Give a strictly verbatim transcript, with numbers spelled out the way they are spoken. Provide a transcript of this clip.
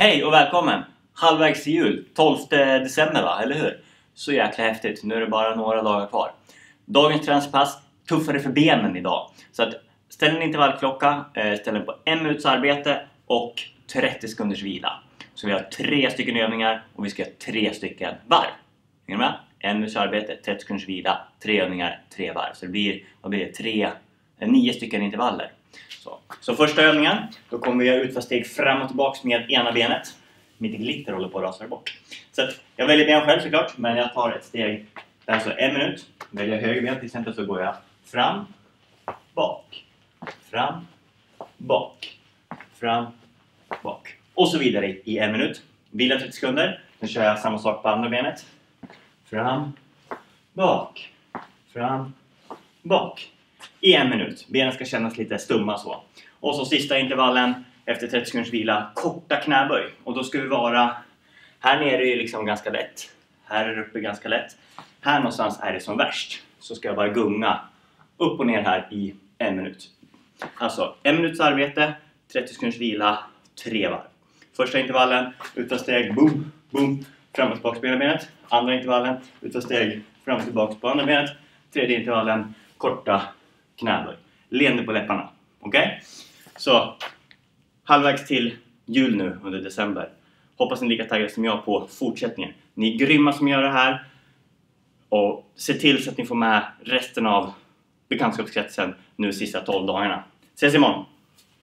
Hej och välkommen! Halvvägs till jul, tolfte december va, eller hur? Så jäkla häftigt, nu är det bara några dagar kvar. Dagens träningspass, tuffare för benen idag. Så att ställ en intervallklocka, ställ den på en minuts arbete och trettio sekunders vila. Så vi har tre stycken övningar och vi ska ha tre stycken varv. Hänger du med? En minuts arbete, trettio sekunders vila, tre övningar, tre varv. Så det blir, vad blir det? Tre, nio stycken intervaller. Så. Så första övningen, då kommer vi göra utfallssteg fram och tillbaka med ena benet. Mitt glitter håller på att rasa bort. Så att jag väljer ben själv såklart, men jag tar ett steg. Det är alltså en minut. Väljer jag höger ben till exempel så går jag fram, bak, fram, bak, fram, bak. Och så vidare i en minut. Vila trettio sekunder. Nu kör jag samma sak på andra benet. Fram, bak, fram, bak. I en minut. Benen ska kännas lite stumma så. Och så sista intervallen efter trettio sekunders vila. Korta knäböj. Och då ska vi vara... Här nere är det liksom ganska lätt. Här är det uppe ganska lätt. Här någonstans är det som värst. Så ska jag bara gunga upp och ner här i en minut. Alltså en minuts arbete. trettio sekunders vila. Tre varv. Första intervallen. Utfallssteg. Boom, boom. Fram och tillbaka på ena benet. Andra intervallen. Utfallssteg. Fram och tillbaka på andra benet. Tredje intervallen. Korta knäböj. Leende på läpparna. Okej? Okay? Så halvvägs till jul nu under december. Hoppas ni är lika taggade som jag på fortsättningen. Ni är grymma som gör det här. Och se till så att ni får med resten av bekantskapskretsen nu sista tolv dagarna. Ses imorgon!